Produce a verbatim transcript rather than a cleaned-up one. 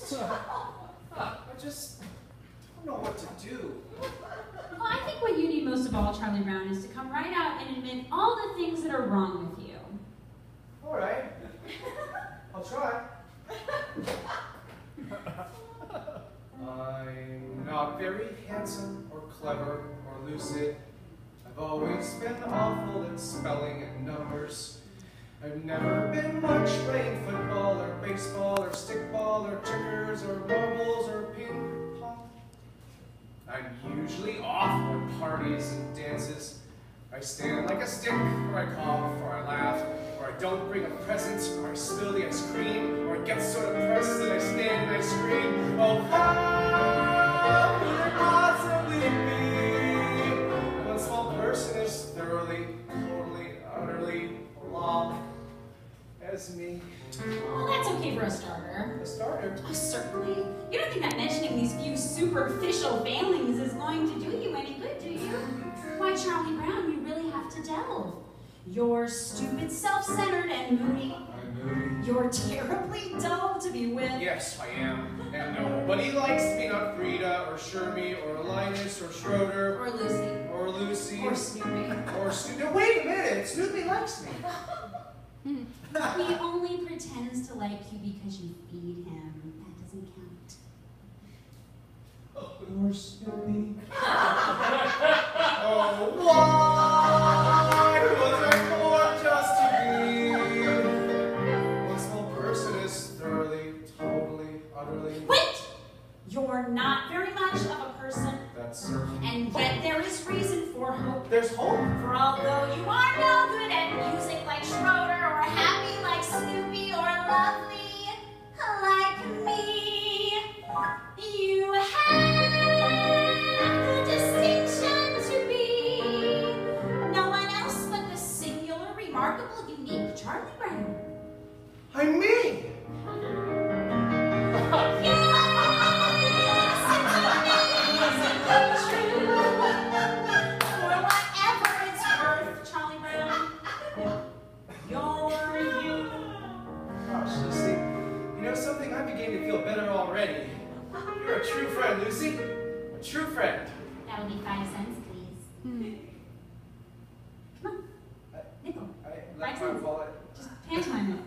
just, I just don't know what to do. Well, I think what you need most of all, Charlie Brown, is to come right out and admit all the things that are wrong with you. All right. I'll try. I'm not very handsome or clever or lucid. I've always been awful at spelling and numbers. I've never been much playing football or baseball or stickball or checkers or marbles or ping pong. I'm usually off at parties and dances. I stand like a stick, or I cough, or I laugh, or I don't bring a present, or I spill the ice cream, or I get so depressed that I stand and I scream, oh, how could it possibly be? One small person is thoroughly, totally, utterly flawed as me. Well, that's okay for a starter. A starter? Oh, certainly. You don't think that mentioning these few superficial failings is going to do you any good, do you? Why, Charlie Brown, you really have to delve. You're stupid, self-centered, and moody. I'm moody. You're terribly dull to be with. Yes, I am. And nobody likes me, not Frida, or Shermie, or Linus, or Schroeder. Or Lucy. Or Lucy. Or Snoopy. Or Snoopy. No, wait a minute. Snoopy likes me. He only pretends to like you because you feed him. That doesn't count. Or Snoopy. Oh, why was I born just to be? One small person is thoroughly, totally, utterly. Wait! You're not very much of a person. That's certain. And yet there is reason for hope. There's hope. For although you are no good at music like Schroeder, or happy like Snoopy, or lovely like me, you have the distinction to be no one else but the singular, remarkable, unique Charlie Brown. I'm me. I begin to feel better already. You're a true friend, Lucy. A true friend. That would be five cents, please. Hmm. Come on. I, Nickel. I Five left my cents. wallet. Just pantomime it.